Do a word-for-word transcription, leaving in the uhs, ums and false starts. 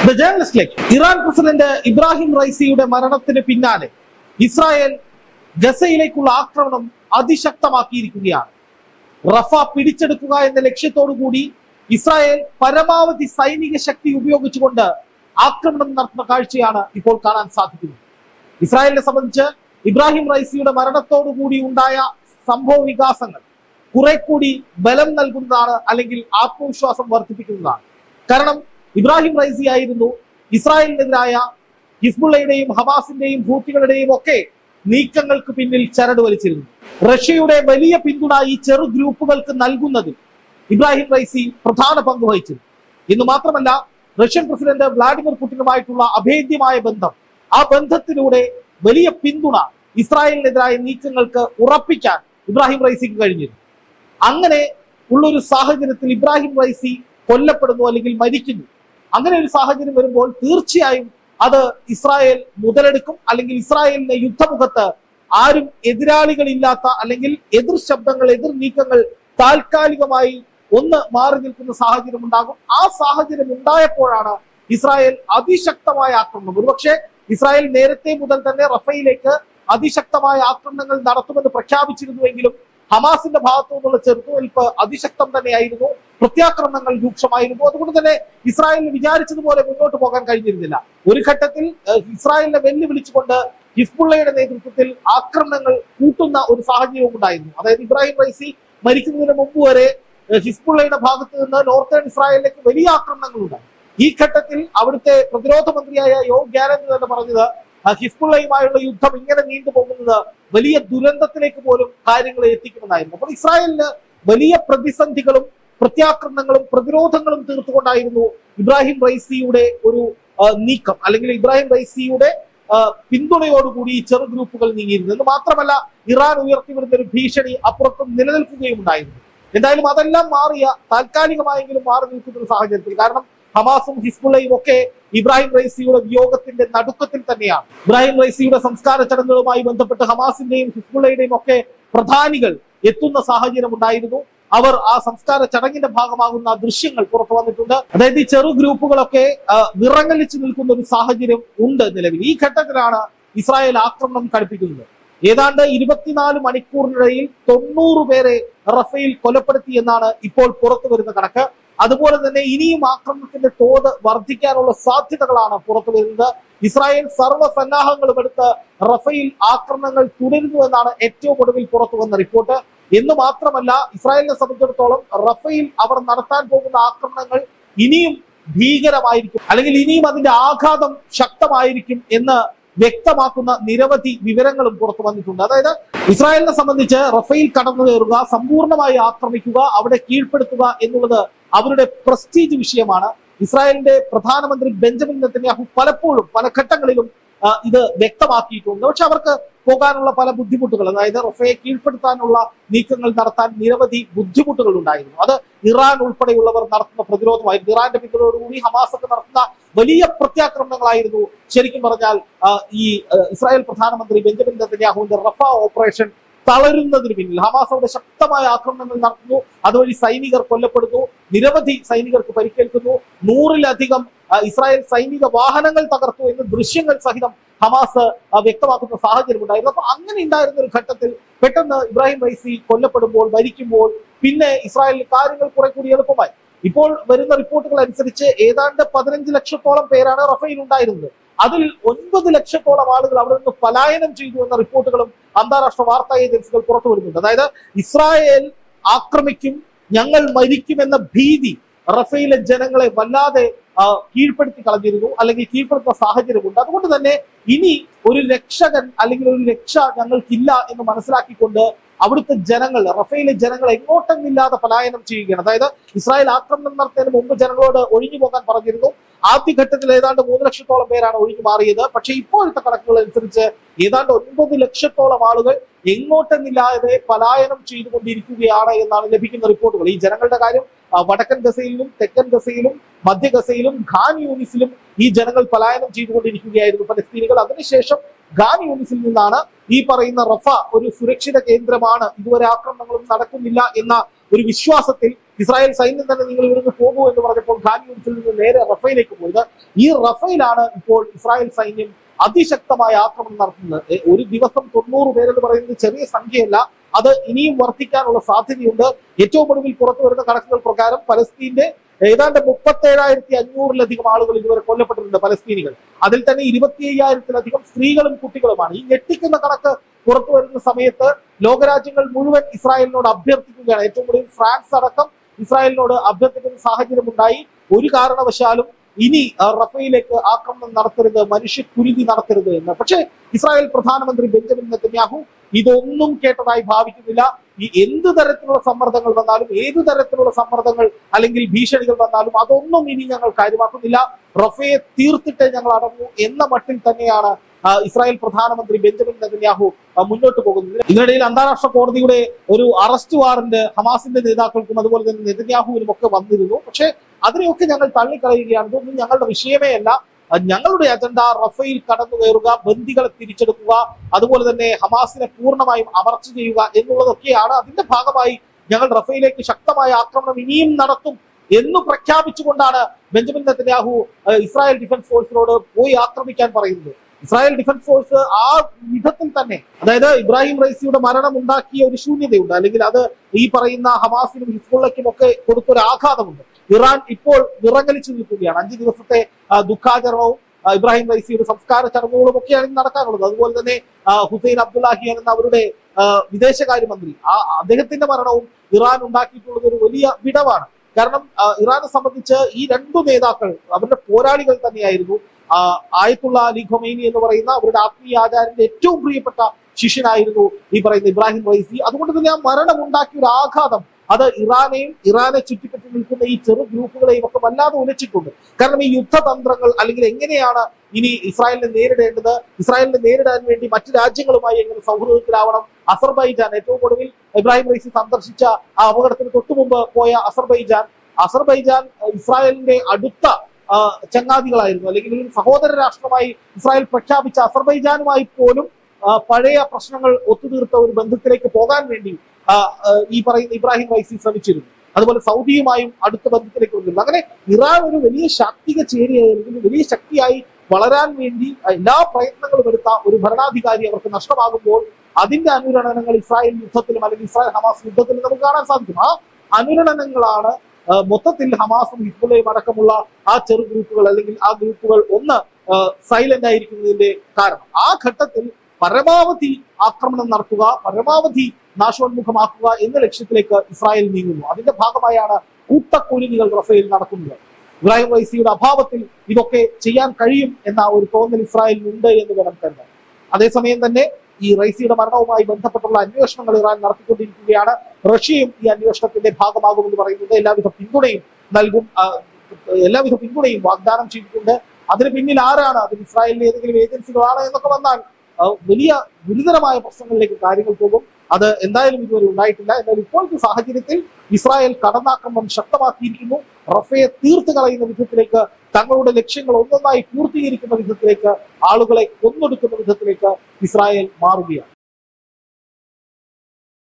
The ജേർണലിസ്റ്റിലേക്ക് Iran president Ibrahim റൈസിയുടെ മരണത്തിന് പിന്നാലെ ഇസ്രായേൽ ഗസയിലേക്കുള്ള ആക്രമണം അതിശക്തമാക്കിയിരിക്കുകയാണ്. റഫ പിടിച്ചെടുക്കുക എന്ന ലക്ഷ്യത്തോടു കൂടി ഇസ്രായേൽ പരമാവധി സൈനിക ശക്തി ഉപയോഗിച്ചുകൊണ്ട് ആക്രമണം നടത്തുന്ന കാഴ്ചയാണ് ഇപ്പോൾ കാണാൻ സാധിക്കുന്നത്. ഇസ്രായേലിനെ സംബന്ധിച്ച് ഇബ്രാഹിം റൈസിയുടെ മരണത്തോടു കൂടി ഉണ്ടായ സംഭവ വികാസങ്ങൾ കുറെ കൂടി ബലം നൽകുന്നതാണ്, അല്ലെങ്കിൽ ആത്മവിശ്വാസം വർദ്ധിപ്പിക്കുന്നതാണ്. കാരണം ഇബ്രാഹിം റൈസി ആയിരുന്നു ഇസ്രായേലിനെതിരായ ഹിസ്ബുള്ളയുടെയും ഹമാസിന്റെയും ഹൂത്തികളുടെയും ഒക്കെ നീക്കങ്ങൾക്ക് പിന്നിൽ ചരട് വലിച്ചിരുന്നു. റഷ്യയുടെ വലിയ പിന്തുണ ഈ ചെറു ഗ്രൂപ്പുകൾക്ക് നൽകുന്നതിൽ ഇബ്രാഹിം റൈസി പ്രധാന പങ്ക് വഹിച്ചിരുന്നു. ഇന്ന് മാത്രമല്ല, റഷ്യൻ പ്രസിഡന്റ് വ്ളാഡിമിർ പുടിനുമായിട്ടുള്ള അഭേദ്യമായ ബന്ധം, ആ ബന്ധത്തിലൂടെ വലിയ പിന്തുണ ഇസ്രായേലിനെതിരായ നീക്കങ്ങൾക്ക് ഉറപ്പിക്കാൻ ഇബ്രാഹിം റൈസിക്ക് കഴിഞ്ഞിരുന്നു. അങ്ങനെ ഉള്ളൊരു സാഹചര്യത്തിൽ ഇബ്രാഹിം റൈസി കൊല്ലപ്പെടുന്നു അല്ലെങ്കിൽ മരിക്കുന്നു. അങ്ങനെ ഒരു സാഹചര്യം വരുമ്പോൾ തീർച്ചയായും അത് ഇസ്രായേൽ മുതലെടുക്കും, അല്ലെങ്കിൽ ഇസ്രായേലിന്റെ യുദ്ധമുഖത്ത് ആരും എതിരാളികളില്ലാത്ത അല്ലെങ്കിൽ എതിർ ശബ്ദങ്ങൾ, എതിർ നീക്കങ്ങൾ താൽക്കാലികമായി ഒന്ന് മാറി നിൽക്കുന്ന സാഹചര്യം ഉണ്ടാകും. ആ സാഹചര്യം ഉണ്ടായപ്പോഴാണ് ഇസ്രായേൽ അതിശക്തമായ ആക്രമണം, ഒരുപക്ഷെ ഇസ്രായേൽ നേരത്തെ മുതൽ തന്നെ റഫയിലേക്ക് അതിശക്തമായ ആക്രമണങ്ങൾ നടത്തുമെന്ന് പ്രഖ്യാപിച്ചിരുന്നുവെങ്കിലും ഹമാസിന്റെ ഭാഗത്തു നിന്നുള്ള ചെറുത്തുനിൽപ്പ് അതിശക്തം തന്നെയായിരുന്നു. പ്രത്യാക്രമണങ്ങൾ രൂക്ഷമായിരുന്നു. അതുകൊണ്ട് തന്നെ ഇസ്രായേലിന് വിചാരിച്ചതുപോലെ മുന്നോട്ട് പോകാൻ കഴിഞ്ഞിരുന്നില്ല. ഒരു ഘട്ടത്തിൽ ഇസ്രായേലിനെ വെല്ലുവിളിച്ചുകൊണ്ട് ഹിസ്ബുള്ളയുടെ നേതൃത്വത്തിൽ ആക്രമണങ്ങൾ കൂട്ടുന്ന ഒരു സാഹചര്യവും ഉണ്ടായിരുന്നു. അതായത് ഇബ്രാഹിം റൈസി മരിക്കുന്നതിന് മുമ്പ് വരെ ഹിസ്ബുള്ളയുടെ ഭാഗത്ത് നിന്ന് നോർത്തേൺ ഇസ്രായേലിലേക്ക് വലിയ ആക്രമണങ്ങൾ ഉണ്ടായി. ഈ ഘട്ടത്തിൽ അവിടുത്തെ പ്രതിരോധ മന്ത്രിയായ യോവ് ഗാലന്റ് തന്നെ പറഞ്ഞത് ഹിസ്ബുള്ളയുമായുള്ള യുദ്ധം ഇങ്ങനെ നീണ്ടുപോകുന്നത് വലിയ ദുരന്തത്തിലേക്ക് പോലും കാര്യങ്ങളെ എത്തിക്കുമെന്നായിരുന്നു. അപ്പോൾ ഇസ്രായേലിന് വലിയ പ്രതിസന്ധികളും പ്രത്യാക്രമണങ്ങളും പ്രതിരോധങ്ങളും തീർത്തുകൊണ്ടായിരുന്നു ഇബ്രാഹിം റൈസിയുടെ ഒരു നീക്കം, അല്ലെങ്കിൽ ഇബ്രാഹിം റൈസിയുടെ പിന്തുണയോടുകൂടി ഈ ചെറു ഗ്രൂപ്പുകൾ നീങ്ങിയിരുന്നു. എന്ന് മാത്രമല്ല, ഇറാൻ ഉയർത്തിവിടുന്ന ഒരു ഭീഷണി അപ്പുറത്തും നിലനിൽക്കുകയും ഉണ്ടായിരുന്നു. എന്തായാലും അതെല്ലാം മാറിയ, താൽക്കാലികമായെങ്കിലും മാറി നിൽക്കുന്ന ഒരു സാഹചര്യത്തിൽ, കാരണം ഹമാസും ഹിസ്ബുള്ളയും ഒക്കെ ഇബ്രാഹിം റൈസിയുടെ വിയോഗത്തിന്റെ നടുക്കത്തിൽ തന്നെയാണ്. ഇബ്രാഹിം റൈസിയുടെ സംസ്കാര ചടങ്ങുകളുമായി ബന്ധപ്പെട്ട് ഹമാസിന്റെയും ഹിസ്ബുള്ളയുടെയും ഒക്കെ പ്രധാനികൾ എത്തുന്ന സാഹചര്യം ഉണ്ടായിരുന്നു. അവർ ആ സംസ്കാര ചടങ്ങിന്റെ ഭാഗമാകുന്ന ദൃശ്യങ്ങൾ പുറത്തു വന്നിട്ടുണ്ട്. അതായത് ഈ ചെറു ഗ്രൂപ്പുകളൊക്കെ വിറങ്ങലിച്ചു നിൽക്കുന്ന ഒരു സാഹചര്യം ഉണ്ട് നിലവിൽ. ഈ ഘട്ടത്തിലാണ് ഇസ്രായേൽ ആക്രമണം കടുപ്പിക്കുന്നത്. ഏതാണ്ട് ഇരുപത്തിനാല് മണിക്കൂറിനിടയിൽ തൊണ്ണൂറ് പേരെ റഫേൽ കൊലപ്പെടുത്തി എന്നാണ് ഇപ്പോൾ പുറത്തു വരുന്ന കണക്ക്. അതുപോലെ തന്നെ ഇനിയും ആക്രമണത്തിന്റെ തോത് വർദ്ധിക്കാനുള്ള സാധ്യതകളാണ് പുറത്തു വരുന്നത്. ഇസ്രായേൽ സർവ്വസന്നാഹങ്ങളും എടുത്ത് റഫേൽ ആക്രമണങ്ങൾ തുടരുന്നു എന്നാണ് ഏറ്റവും ഒടുവിൽ പുറത്തു വന്ന റിപ്പോർട്ട്. എന്ന് മാത്രമല്ല, ഇസ്രായേലിനെ സംബന്ധിച്ചിടത്തോളം റഫേൽ അവർ നടത്താൻ പോകുന്ന ആക്രമണങ്ങൾ ഇനിയും ഭീകരമായിരിക്കും, അല്ലെങ്കിൽ ഇനിയും അതിന്റെ ആഘാതം ശക്തമായിരിക്കും എന്ന് വ്യക്തമാക്കുന്ന നിരവധി വിവരങ്ങളും പുറത്തു വന്നിട്ടുണ്ട്. അതായത് ഇസ്രായേലിനെ സംബന്ധിച്ച് റഫേൽ കടന്നു കയറുക, സമ്പൂർണ്ണമായി ആക്രമിക്കുക, അവിടെ കീഴ്പ്പെടുത്തുക എന്നുള്ളത് അവരുടെ പ്രസ്റ്റീജ് വിഷയമാണ്. ഇസ്രായേലിന്റെ പ്രധാനമന്ത്രി ബെഞ്ചമിൻ നെതന്യാഹു പലപ്പോഴും പല ഘട്ടങ്ങളിലും ഇത് വ്യക്തമാക്കിയിട്ടുണ്ട്. പക്ഷെ അവർക്ക് പോകാനുള്ള പല ബുദ്ധിമുട്ടുകൾ, അതായത് റഫയെ കീഴ്പ്പെടുത്താനുള്ള നീക്കങ്ങൾ നടത്താൻ നിരവധി ബുദ്ധിമുട്ടുകൾ ഉണ്ടായിരുന്നു. അത് ഇറാൻ ഉൾപ്പെടെയുള്ളവർ നടത്തുന്ന പ്രതിരോധമായിരുന്നു. ഇറാന്റെ പിന്തുണയോടുകൂടി ഹമാസ് ഒക്കെ നടത്തുന്ന വലിയ പ്രത്യാക്രമണങ്ങളായിരുന്നു ശരിക്കും പറഞ്ഞാൽ ഈ ഇസ്രായേൽ പ്രധാനമന്ത്രി ബെഞ്ചമിൻ നെതന്യാഹുവിന്റെ റഫ ഓപ്പറേഷൻ തളരുന്നതിന് പിന്നിൽ. ഹമാസ് അവിടെ ശക്തമായ ആക്രമണങ്ങൾ നടത്തുന്നു, അതുവഴി സൈനികർ കൊല്ലപ്പെടുന്നു, നിരവധി സൈനികർക്ക് പരിക്കേൽക്കുന്നു, നൂറിലധികം ഇസ്രായേൽ സൈനിക വാഹനങ്ങൾ തകർത്തു എന്ന് ദൃശ്യങ്ങൾ സഹിതം ഹമാസ് വ്യക്തമാക്കുന്ന സാഹചര്യം ഉണ്ടായിരുന്നു. അപ്പൊ അങ്ങനെ ഉണ്ടായിരുന്ന ഒരു ഘട്ടത്തിൽ പെട്ടെന്ന് ഇബ്രാഹിം റൈസി കൊല്ലപ്പെടുമ്പോൾ, മരിക്കുമ്പോൾ പിന്നെ ഇസ്രായേലിൽ കാര്യങ്ങൾ കുറെ കൂടി എളുപ്പമായി. ഇപ്പോൾ വരുന്ന റിപ്പോർട്ടുകൾ അനുസരിച്ച് ഏതാണ്ട് പതിനഞ്ച് ലക്ഷത്തോളം പേരാണ് റഫേൽ ഉണ്ടായിരുന്നത്. അതിൽ ഒൻപത് ലക്ഷത്തോളം ആളുകൾ അവിടെ നിന്ന് പലായനം ചെയ്തു എന്ന റിപ്പോർട്ടുകളും അന്താരാഷ്ട്ര വാർത്താ ഏജൻസികൾ പുറത്തു വരുന്നുണ്ട്. അതായത് ഇസ്രായേൽ ആക്രമിക്കും, ഞങ്ങൾ മരിക്കുമെന്ന ഭീതി റഫേലിലെ ജനങ്ങളെ വല്ലാതെ കീഴ്പ്പെടുത്തി കളഞ്ഞിരുന്നു, അല്ലെങ്കിൽ കീഴ്പ്പെടുത്തുന്ന സാഹചര്യമുണ്ട്. അതുകൊണ്ട് തന്നെ ഇനി ഒരു രക്ഷകൻ അല്ലെങ്കിൽ ഒരു രക്ഷ ഞങ്ങൾക്കില്ല എന്ന് മനസ്സിലാക്കിക്കൊണ്ട് അവിടുത്തെ ജനങ്ങൾ, റഫേലിലെ ജനങ്ങൾ എങ്ങോട്ടെന്നില്ലാതെ പലായനം ചെയ്യുകയാണ്. അതായത് ഇസ്രായേൽ ആക്രമണം നടത്തുന്നതിന് മുമ്പ് ജനങ്ങളോട് ഒഴിഞ്ഞു പോകാൻ പറഞ്ഞിരുന്നു. ആദ്യഘട്ടത്തിൽ ഏതാണ്ട് മൂന്ന് ലക്ഷത്തോളം പേരാണ് ഒഴിഞ്ഞു മാറിയത്. പക്ഷെ ഇപ്പോഴത്തെ കണക്കുകൾ അനുസരിച്ച് ഏതാണ്ട് ഒൻപത് ലക്ഷത്തോളം ആളുകൾ എങ്ങോട്ടെന്നില്ലാതെ പലായനം ചെയ്തുകൊണ്ടിരിക്കുകയാണ് എന്നാണ് ലഭിക്കുന്ന റിപ്പോർട്ടുകൾ. ഈ ജനങ്ങളുടെ കാര്യം വടക്കൻ ഗസയിലും തെക്കൻ ഗസയിലും മധ്യ ഗസയിലും ഖാൻ യൂണിസിലും ഈ ജനങ്ങൾ പലായനം ചെയ്തുകൊണ്ടിരിക്കുകയായിരുന്നു ഫലസ്തീനികൾ. അതിനുശേഷം ഖാൻ യൂണിസിൽ നിന്നാണ് ഈ പറയുന്ന റഫ ഒരു സുരക്ഷിത കേന്ദ്രമാണ്, ഇതുവരെ ആക്രമണങ്ങളും നടക്കുന്നില്ല എന്ന ഒരു വിശ്വാസത്തിൽ ഇസ്രായേൽ സൈന്യം തന്നെ നിങ്ങൾ ഇവിടുന്ന് പോകൂ എന്ന് പറഞ്ഞപ്പോൾ ഖാൻ യൂണിസിൽ നിന്ന് നേരെ റഫേലേക്ക് പോയത്. ഈ റഫേലാണ് ഇപ്പോൾ ഇസ്രായേൽ സൈന്യം അതിശക്തമായ ആക്രമണം നടത്തുന്നത്. ഒരു ദിവസം തൊണ്ണൂറ് പേരെന്ന് പറയുന്നത് ചെറിയ സംഖ്യയല്ല, അത് ഇനിയും വർദ്ധിക്കാനുള്ള സാധ്യതയുണ്ട്. ഏറ്റവും ഒടുവിൽ പുറത്തു വരുന്ന കണക്കുകൾ പ്രകാരം പലസ്തീന്റെ ഏതാണ്ട് മുപ്പത്തി ഏഴായിരത്തി അഞ്ഞൂറിലധികം ആളുകൾ ഇതുവരെ കൊല്ലപ്പെട്ടിട്ടുണ്ട്, പലസ്തീനികൾ. അതിൽ തന്നെ ഇരുപത്തി അയ്യായിരത്തിലധികം സ്ത്രീകളും കുട്ടികളുമാണ്. ഈ ഞെട്ടിക്കുന്ന കണക്ക് പുറത്തു വരുന്ന സമയത്ത് ലോകരാജ്യങ്ങൾ മുഴുവൻ ഇസ്രായേലിനോട് അഭ്യർത്ഥിക്കുകയാണ്. ഏറ്റവും കൂടുതൽ ഫ്രാൻസ് അടക്കം ഇസ്രായേലിനോട് അഭ്യർത്ഥിക്കുന്ന സാഹചര്യം ഉണ്ടായി. ഒരു കാരണവശാലും ഇനി റഫേലിലേക്ക് ആക്രമണം നടത്തരുത്, മനുഷ്യക്കുരുതി നടത്തരുത് എന്ന്. പക്ഷേ ഇസ്രായേൽ പ്രധാനമന്ത്രി ബെഞ്ചമിൻ നെതന്യാഹു ഇതൊന്നും കേട്ടതായി ഭാവിക്കുന്നില്ല. ഈ എന്ത് തരത്തിലുള്ള സമ്മർദ്ദങ്ങൾ വന്നാലും, ഏതു തരത്തിലുള്ള സമ്മർദ്ദങ്ങൾ അല്ലെങ്കിൽ ഭീഷണികൾ വന്നാലും അതൊന്നും ഇനി ഞങ്ങൾ കാര്യമാക്കുന്നില്ല, റഫയെ തീർത്തിട്ടേ ഞങ്ങൾ അടങ്ങൂ എന്ന മട്ടിൽ തന്നെയാണ് ഇസ്രായേൽ പ്രധാനമന്ത്രി ബെഞ്ചമിൻ നെതന്യാഹു മുന്നോട്ട് പോകുന്നത്. ഇതിനിടയിൽ അന്താരാഷ്ട്ര കോടതിയുടെ ഒരു അറസ്റ്റ് വാറന്റ് ഹമാസിന്റെ നേതാക്കൾക്കും അതുപോലെ തന്നെ നെതന്യാഹുവിനും ഒക്കെ വന്നിരുന്നു. പക്ഷേ അതിനെയൊക്കെ ഞങ്ങൾ തള്ളിക്കളയുകയാണ്. ഇതൊന്നും ഞങ്ങളുടെ വിഷയമേ അല്ല. ഞങ്ങളുടെ അജണ്ട റഫേൽ കടന്നു കയറുക, ബന്ദികളെ തിരിച്ചെടുക്കുക, അതുപോലെ തന്നെ ഹമാസിനെ പൂർണ്ണമായും അമർച്ച ചെയ്യുക എന്നുള്ളതൊക്കെയാണ്. അതിന്റെ ഭാഗമായി ഞങ്ങൾ റഫേലിലേക്ക് ശക്തമായ ആക്രമണം ഇനിയും നടത്തും എന്ന് പ്രഖ്യാപിച്ചുകൊണ്ടാണ് ബെഞ്ചമിൻ നെതന്യാഹു ഇസ്രായേൽ ഡിഫൻസ് ഫോഴ്സിനോട് പോയി ആക്രമിക്കാൻ പറയുന്നത്. ഇസ്രായേൽ ഡിഫൻസ് ഫോഴ്സ് ആ വിധത്തിൽ തന്നെ, അതായത് ഇബ്രാഹിം റൈസിയുടെ മരണം ഉണ്ടാക്കിയ ഒരു ശൂന്യതയുണ്ട്, അല്ലെങ്കിൽ അത് ഈ പറയുന്ന ഹമാസിനും ഹിസ്ബുള്ളയ്ക്കും ഒക്കെ കൊടുത്തൊരു ആഘാതമുണ്ട്. ഇറാൻ ഇപ്പോൾ വിറങ്ങലിച്ചു നിൽക്കുകയാണ്. അഞ്ചു ദിവസത്തെ ദുഃഖാചരണവും ഇബ്രാഹിം റൈസിയുടെ സംസ്കാര ചടങ്ങുകളും ഒക്കെയാണ് നടക്കാനുള്ളത്. അതുപോലെ തന്നെ ഹുസൈൻ അബ്ദുല്ലാഹിയാൻ എന്ന അവരുടെ വിദേശകാര്യമന്ത്രി, ആ അദ്ദേഹത്തിന്റെ മരണവും ഇറാൻ ഉണ്ടാക്കിയിട്ടുള്ളത് ഒരു വലിയ വിടവാണ്. കാരണം ഇറാനെ സംബന്ധിച്ച് ഈ രണ്ടു നേതാക്കൾ അവരുടെ പോരാളികൾ തന്നെയായിരുന്നു. ആയത്തുള്ള അലി ഖൊമൈനി എന്ന് പറയുന്ന അവരുടെ ആത്മീയ ആചാര്യന്റെ ഏറ്റവും പ്രിയപ്പെട്ട ശിഷ്യനായിരുന്നു ഈ പറയുന്ന ഇബ്രാഹിം റൈസി. അതുകൊണ്ട് തന്നെ ആ മരണം ഉണ്ടാക്കിയ ഒരു ആഘാതം അത് ഇറാനെയും ഇറാനെ ചുറ്റിപ്പറ്റി നിൽക്കുന്ന ഈ ചെറു ഗ്രൂപ്പുകളെയും ഒക്കെ വല്ലാതെ ഉലച്ചിട്ടുണ്ട്. കാരണം ഈ യുദ്ധതന്ത്രങ്ങൾ അല്ലെങ്കിൽ എങ്ങനെയാണ് ഇനി ഇസ്രായേലിനെ നേരിടേണ്ടത്, ഇസ്രായേലിനെ നേരിടാൻ വേണ്ടി മറ്റു രാജ്യങ്ങളുമായി എങ്ങനെ സൗഹൃദത്തിലാവണം. അസർബൈജാൻ, ഏറ്റവും ഒടുവിൽ ഇബ്രാഹിം റൈസി സന്ദർശിച്ച ആ അപകടത്തിന് തൊട്ടു മുമ്പ് പോയ അസർബൈജാൻ അസർബൈജാൻ ഇസ്രായേലിന്റെ അടുത്ത ചങ്ങാതികളായിരുന്നു, അല്ലെങ്കിൽ സഹോദര രാഷ്ട്രമായി ഇസ്രായേൽ പ്രഖ്യാപിച്ച അസർബൈജാനുമായി പോലും പഴയ പ്രശ്നങ്ങൾ ഒത്തുതീർത്ത ഒരു ബന്ധത്തിലേക്ക് പോകാൻ വേണ്ടി ഈ പറയുന്ന ഇബ്രാഹിം റൈസി ശ്രമിച്ചിരുന്നു. അതുപോലെ സൗദിയുമായും അടുത്ത ബന്ധത്തിലേക്ക് വന്നിരുന്നു. അങ്ങനെ ഇറാൻ ഒരു വലിയ ശാക്തിക ചേരിയായി, വലിയ ശക്തിയായി വളരാൻ വേണ്ടി എല്ലാ പ്രയത്നങ്ങളും എടുത്ത ഒരു ഭരണാധികാരി അവർക്ക് നഷ്ടമാകുമ്പോൾ അതിന്റെ അനുരണനങ്ങൾ ഇസ്രായേൽ യുദ്ധത്തിലും അല്ലെങ്കിൽ ഇസ്രായേൽ ഹമാസ് യുദ്ധത്തിലും നമുക്ക് കാണാൻ സാധിക്കും. ആ അനുരണനങ്ങളാണ് മൊത്തത്തിൽ ഹമാസും ഹിസ്ബുള്ളയും അടക്കമുള്ള ആ ചെറു ഗ്രൂപ്പുകൾ അല്ലെങ്കിൽ ആ ഗ്രൂപ്പുകൾ ഒന്ന് സൈലന്റ് ആയിരിക്കുന്നതിന്റെ കാരണം. ആ ഘട്ടത്തിൽ പരമാവധി ആക്രമണം നടത്തുക, പരമാവധി നാശോന്മുഖമാക്കുക എന്ന ലക്ഷ്യത്തിലേക്ക് ഇസ്രായേൽ നീങ്ങുന്നു. അതിന്റെ ഭാഗമായാണ് കൂട്ടക്കൊലികൾ റഫേൽ നടക്കുന്നത്. ഇബ്രാഹിം റൈസിയുടെ അഭാവത്തിൽ ഇതൊക്കെ ചെയ്യാൻ കഴിയും എന്ന ഒരു തോന്നൽ ഇസ്രായേലിനുണ്ട് എന്ന് വേണം കരുതാൻ. അതേസമയം തന്നെ ഈ റൈസിയുടെ മരണവുമായി ബന്ധപ്പെട്ടുള്ള അന്വേഷണങ്ങൾ ഇറാൻ നടത്തിക്കൊണ്ടിരിക്കുകയാണ്. റഷ്യയും ഈ അന്വേഷണത്തിന്റെ ഭാഗമാകുമെന്ന് പറയുന്നത് എല്ലാവിധ പിന്തുണയും നൽകും, എല്ലാവിധ പിന്തുണയും വാഗ്ദാനം ചെയ്തിട്ടുണ്ട്. അതിന് പിന്നിൽ ആരാണ്, അതിന് ഇസ്രായേലിലെ ഏതെങ്കിലും ഏജൻസികളാണ് എന്നൊക്കെ വന്നാൽ വലിയ ഗുരുതരമായ പ്രശ്നങ്ങളിലേക്ക് കാര്യങ്ങൾ പോകും. അത് എന്തായാലും ഇതുവരെ ഉണ്ടായിട്ടില്ല. എന്നാൽ ഇപ്പോഴത്തെ സാഹചര്യത്തിൽ ഇസ്രായേൽ കടന്നാക്രമണം ശക്തമാക്കിയിരിക്കുന്നു. റഫയെ തീർത്ത് കളയുന്ന വിധത്തിലേക്ക്, തങ്ങളുടെ ലക്ഷ്യങ്ങൾ ഒന്നൊന്നായി പൂർത്തീകരിക്കുന്ന വിധത്തിലേക്ക്, ആളുകളെ കൊന്നൊടുക്കുന്ന വിധത്തിലേക്ക് ഇസ്രായേൽ മാറുകയാണ്.